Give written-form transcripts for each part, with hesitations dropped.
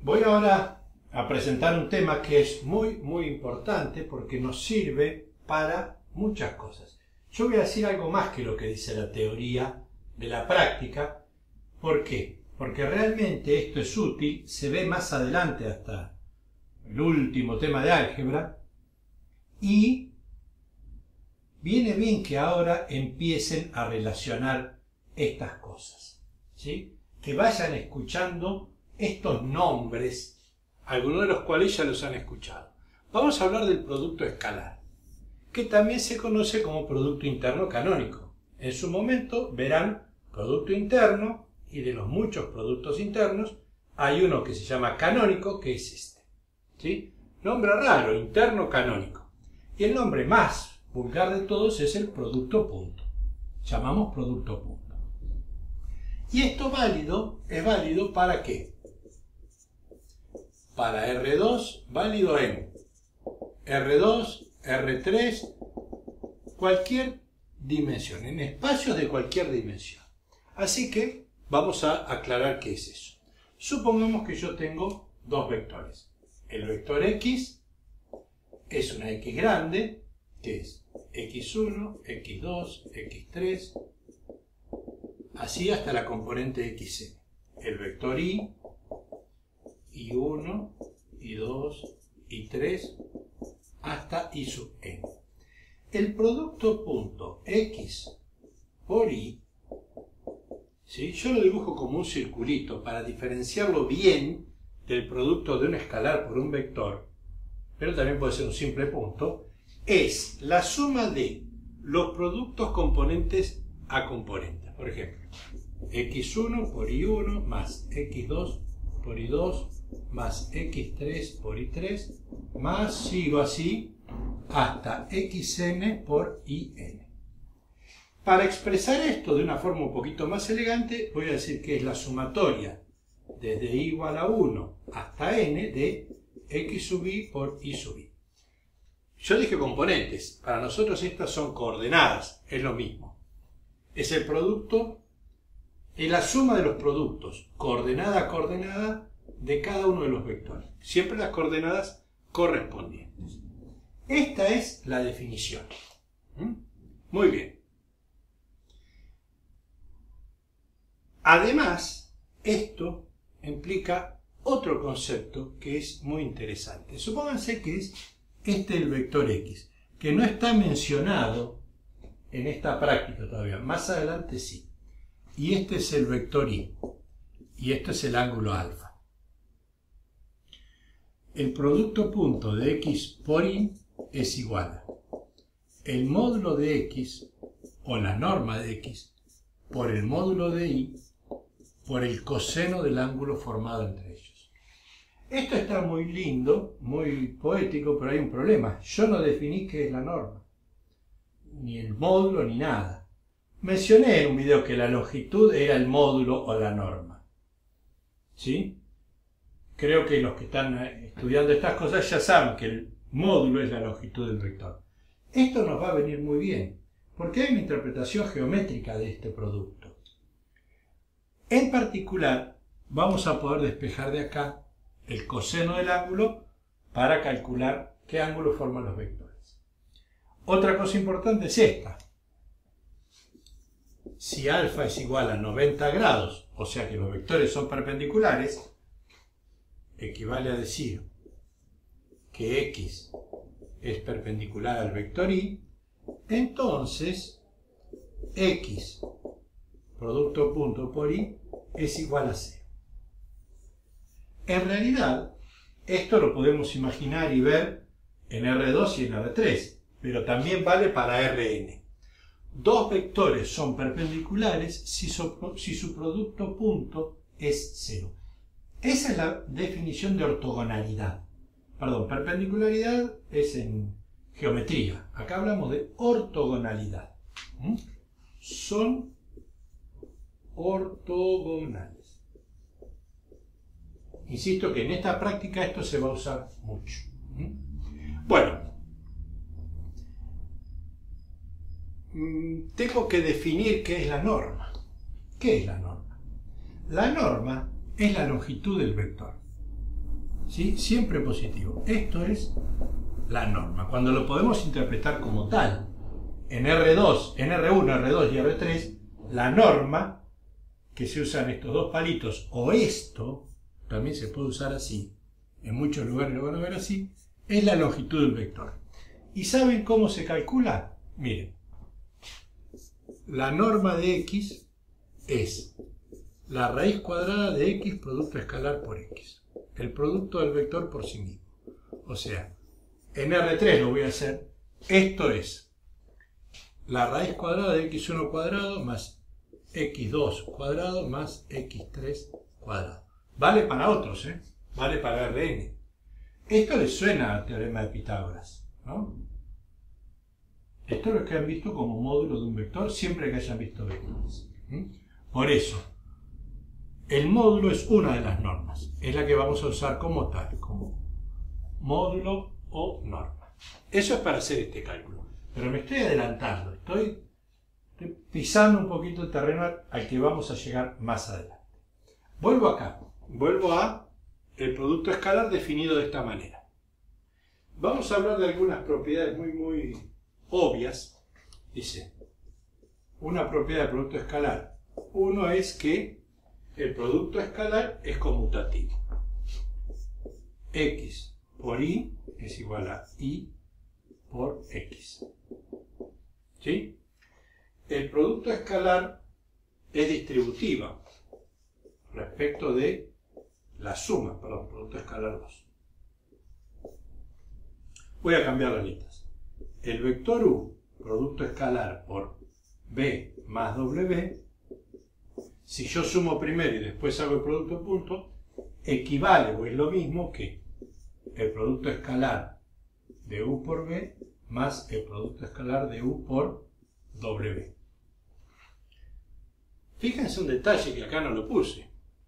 Voy ahora a presentar un tema que es muy importante porque nos sirve para muchas cosas. Yo voy a decir algo más que lo que dice la teoría de la práctica. ¿Por qué? Porque realmente esto es útil, se ve más adelante hasta el último tema de álgebra, y viene bien que ahora empiecen a relacionar estas cosas, ¿sí? Que vayan escuchando estos nombres, algunos de los cuales ya los han escuchado. Vamos a hablar del producto escalar, que también se conoce como producto interno canónico. En su momento verán producto interno, y de los muchos productos internos hay uno que se llama canónico, que es este, ¿sí? Nombre raro, interno canónico. Y el nombre más vulgar de todos es el producto punto. Llamamos producto punto. Y esto es válido ¿para qué? Para R2, válido en R2, R3, cualquier dimensión, en espacios de cualquier dimensión. Así que vamos a aclarar qué es eso. Supongamos que yo tengo dos vectores. El vector X es una X grande, que es X1, X2, X3, así hasta la componente XN. El vector Y, Y1, Y2, Y3, hasta Y sub n. El producto punto X por Y, ¿sí? Yo lo dibujo como un circulito para diferenciarlo bien del producto de un escalar por un vector, pero también puede ser un simple punto. Es la suma de los productos componentes a componentes. Por ejemplo, X1 por Y1 más X2 por Y2 más X3 por Y3 más, sigo así, hasta XN por IN. Para expresar esto de una forma un poquito más elegante, voy a decir que es la sumatoria desde y igual a 1 hasta n de X sub I por Y sub I. Yo dije componentes, para nosotros estas son coordenadas, es lo mismo. Es el producto, es la suma de los productos, coordenada a coordenada, de cada uno de los vectores. Siempre las coordenadas correspondientes. Esta es la definición. Muy bien. Además, esto implica otro concepto que es muy interesante. Supónganse que es este el vector X, que no está mencionado en esta práctica todavía. Más adelante sí. Y este es el vector Y. Y este es el ángulo alfa. El producto punto de X por Y es igual a el módulo de X, o la norma de X, por el módulo de Y, por el coseno del ángulo formado entre ellos. Esto está muy lindo, muy poético, pero hay un problema. Yo no definí qué es la norma, ni el módulo, ni nada. Mencioné en un video que la longitud era el módulo o la norma, ¿sí? Creo que los que están estudiando estas cosas ya saben que el módulo es la longitud del vector. Esto nos va a venir muy bien, porque hay una interpretación geométrica de este producto. En particular, vamos a poder despejar de acá el coseno del ángulo para calcular qué ángulo forman los vectores. Otra cosa importante es esta. Si alfa es igual a 90 grados, o sea que los vectores son perpendiculares, equivale a decir que X es perpendicular al vector Y, entonces X producto punto por Y es igual a 0. En realidad, esto lo podemos imaginar y ver en R2 y en R3, pero también vale para Rn. Dos vectores son perpendiculares si su producto punto es 0. Esa es la definición de ortogonalidad. Perdón, perpendicularidad es en geometría. Acá hablamos de ortogonalidad. Son ortogonales. Insisto que en esta práctica esto se va a usar mucho. Bueno, tengo que definir qué es la norma. ¿Qué es la norma? La norma es la longitud del vector. ¿sí? Siempre positivo. Esto es la norma. Cuando lo podemos interpretar como tal, en R2, en R1, R2 y R3, la norma que se usan estos dos palitos, o esto, también se puede usar así, en muchos lugares lo van a ver así, es la longitud del vector. ¿Y saben cómo se calcula? Miren, la norma de x es la raíz cuadrada de x producto escalar por x, el producto del vector por sí mismo. O sea, en R3 lo voy a hacer, esto es la raíz cuadrada de x1 cuadrado más x2 cuadrado más x3 cuadrado. Vale para otros, vale para Rn. Esto les suena al teorema de Pitágoras, ¿no? Esto es lo que han visto como módulo de un vector siempre que hayan visto vectores. Por eso, el módulo es una de las normas. Es la que vamos a usar como tal, como módulo o norma. Eso es para hacer este cálculo. Pero me estoy adelantando, estoy pisando un poquito el terreno al que vamos a llegar más adelante. Vuelvo acá, vuelvo a el producto escalar definido de esta manera. Vamos a hablar de algunas propiedades muy obvias. Dice, una propiedad del producto escalar. Uno es que el producto escalar es conmutativo. X por Y es igual a Y por X. ¿Sí? El producto escalar es distributiva respecto de la suma, perdón, producto escalar 2. Voy a cambiar las listas. El vector U, producto escalar por B más W, si yo sumo primero y después hago el producto punto, equivale o es lo mismo que el producto escalar de U por B más el producto escalar de U por W. Fíjense un detalle que acá no lo puse.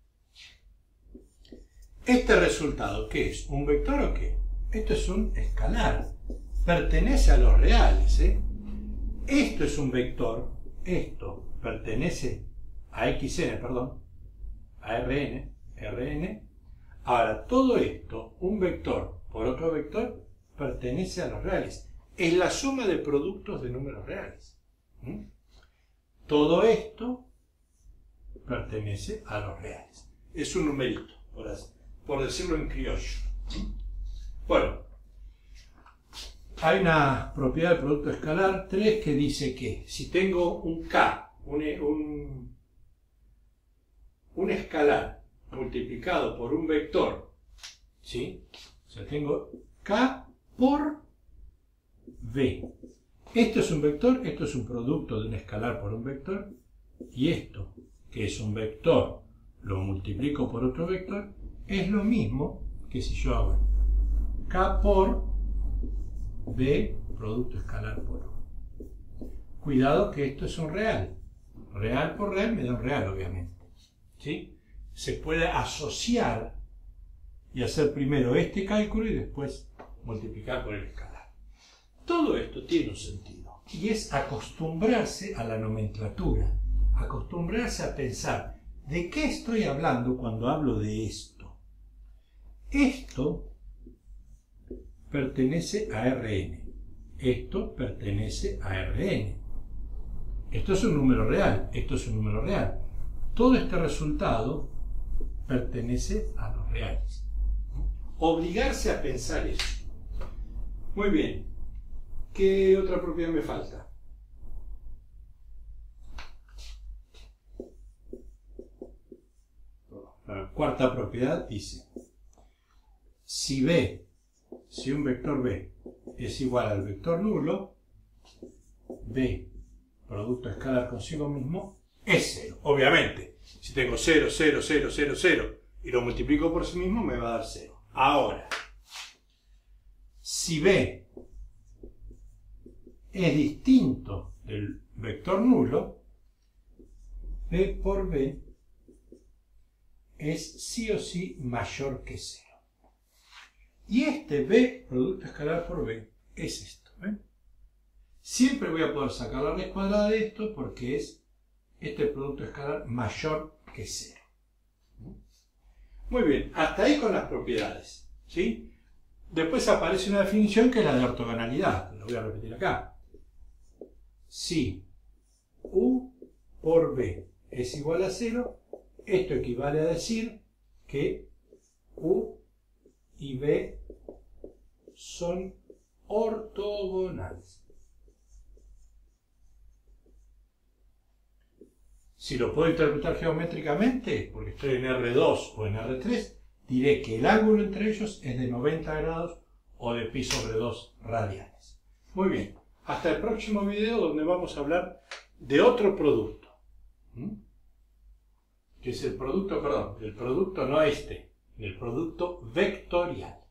Este resultado, ¿qué es? ¿Un vector o qué? Esto es un escalar. Pertenece a los reales, Esto es un vector. Esto pertenece a xn, perdón, a Rn. Ahora, todo esto, un vector por otro vector, pertenece a los reales. Es la suma de productos de números reales. Todo esto pertenece a los reales. Es un numerito, por decirlo en criollo. Bueno, hay una propiedad del producto escalar 3 que dice que si tengo un K, un escalar multiplicado por un vector, ¿sí? O sea, tengo K por V. Esto es un vector, esto es un producto de un escalar por un vector, y esto, que es un vector, lo multiplico por otro vector, es lo mismo que si yo hago K por V, producto escalar por U. Cuidado que esto es un real. Real por real me da un real, obviamente. ¿Sí? Se puede asociar y hacer primero este cálculo y después multiplicar por el escalar. Todo esto tiene un sentido y es acostumbrarse a la nomenclatura, acostumbrarse a pensar de qué estoy hablando cuando hablo de esto. Esto pertenece a Rn, esto pertenece a Rn. Esto es un número real, esto es un número real. Todo este resultado pertenece a los reales. Obligarse a pensar eso. Muy bien. ¿Qué otra propiedad me falta? La cuarta propiedad dice, si un vector B es igual al vector nulo, B, producto escalar consigo mismo, es 0. Obviamente, si tengo 0, 0, 0, 0, 0 y lo multiplico por sí mismo, me va a dar 0. Ahora, si B es distinto del vector nulo, B por B es sí o sí mayor que 0. Y este B, producto escalar por B, es esto. Siempre voy a poder sacar la raíz cuadrada de esto porque es este producto escalar mayor que 0. Muy bien, hasta ahí con las propiedades. ¿sí? Después aparece una definición que es la de ortogonalidad. Lo voy a repetir acá. Si U por B es igual a 0, esto equivale a decir que U y B son ortogonales. Si lo puedo interpretar geométricamente, porque estoy en R2 o en R3, diré que el ángulo entre ellos es de 90 grados o de pi sobre 2 radianes. Muy bien, hasta el próximo video donde vamos a hablar de otro producto. Que es el producto, perdón, el producto no este, el producto vectorial.